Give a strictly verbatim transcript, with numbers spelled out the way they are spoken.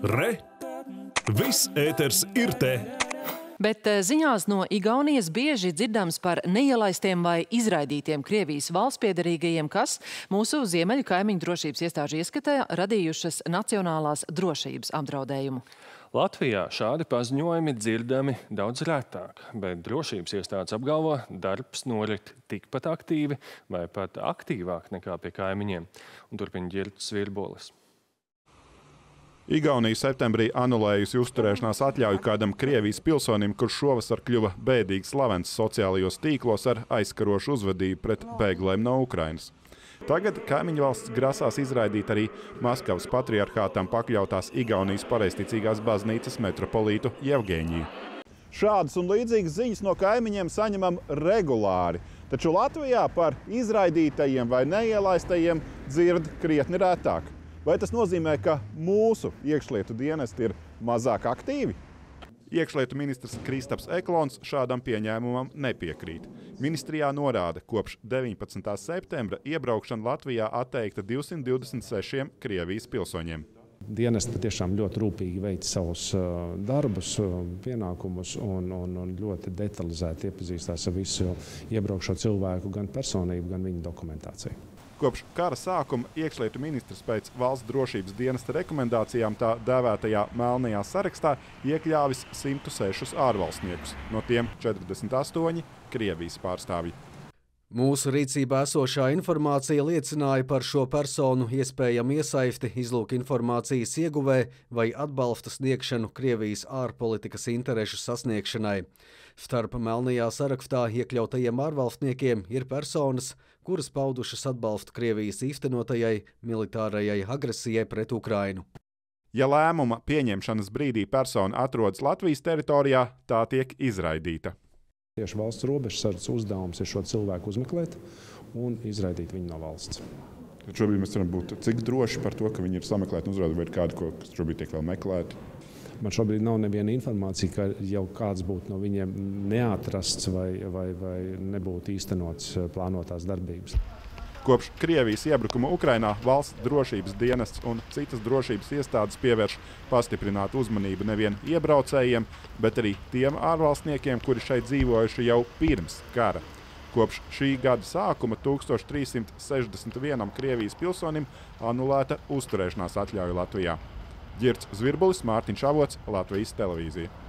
Re! Viss ēters ir te! Bet ziņās no Igaunijas bieži dzirdams par neielaistiem vai izraidītiem Krievijas valstspiederīgajiem, kas mūsu ziemeļu kaimiņu drošības iestāžu ieskatā radījušas nacionālās drošības apdraudējumu. Latvijā šādi paziņojumi dzirdami daudz retāk, bet drošības iestādes apgalvo, darbs norit tikpat aktīvi vai pat aktīvāk nekā pie kaimiņiem. Un turpina Ģirts Virbolis. Igaunija septembrī anulējusi uzturēšanās atļauju kādam Krievijas pilsonim, kurš šovasar kļuva bēdīgi slavens sociālajos tīklos ar aizkarošu uzvedību pret bēglēm no Ukrainas. Tagad kaimiņu valsts grasās izraidīt arī Maskavas patriarchātam pakļautās Igaunijas pareizticīgās baznīcas metropolītu Jevgeņiju. Šādas un līdzīgas ziņas no kaimiņiem saņemam regulāri, taču Latvijā par izraidītajiem vai neielaistajiem dzird krietni retāk. Vai tas nozīmē, ka mūsu iekšlietu dienesti ir mazāk aktīvi? Iekšlietu ministrs Kristaps Eklons šādam pieņēmumam nepiekrīt. Ministrijā norāda, kopš deviņpadsmitā septembra iebraukšana Latvijā atteikta divsimt divdesmit sešiem Krievijas pilsoņiem. Dienesti tiešām ļoti rūpīgi veic savus darbus, pienākumus un, un, un ļoti detalizēti iepazīstās ar visu iebraukšo cilvēku, gan personību, gan viņu dokumentāciju. Kopš kara sākuma iekšlietu ministrs pēc valsts drošības dienesta rekomendācijām tā dēvētajā melnajā sarakstā iekļāvis simt sešus ārvalstniekus, no tiem četrdesmit astoņi Krievijas pārstāvji. Mūsu rīcībā esošā informācija liecināja par šo personu iespējamu iesaisti izlūk informācijas ieguvē vai atbalsta sniegšanu Krievijas ārpolitikas interešu sasniegšanai. Starp melnajā sarakstā iekļautajiem ārvalstniekiem ir personas, kuras paudušas atbalstu Krievijas īstenotajai militārajai agresijai pret Ukrainu. Ja lēmuma pieņemšanas brīdī persona atrodas Latvijas teritorijā, tā tiek izraidīta. Tieši valsts robežsardzes uzdevums ir šo cilvēku uzmeklēt un izraidīt viņu no valsts. Tad šobrīd mēs varam būt cik droši par to, ka viņi ir sameklēti un uzrādīti, vai ir kādi, kas šobrīd tiek vēl meklēti? Man šobrīd nav neviena informācija, ka jau kāds būtu no viņiem neatrasts vai, vai, vai nebūtu īstenots plānotās darbības. Kopš Krievijas iebrukuma Ukrainā valsts drošības dienests un citas drošības iestādes pievērš pastiprinātu uzmanību nevien iebraucējiem, bet arī tiem ārvalstniekiem, kuri šeit dzīvojuši jau pirms kara. Kopš šī gada sākuma tūkstoš trīs simt sešdesmit vienam Krievijas pilsonim anulēta uzturēšanās atļauja Latvijā. Ģirts Virbolis, Mārtiņš Avots, Latvijas televīzija.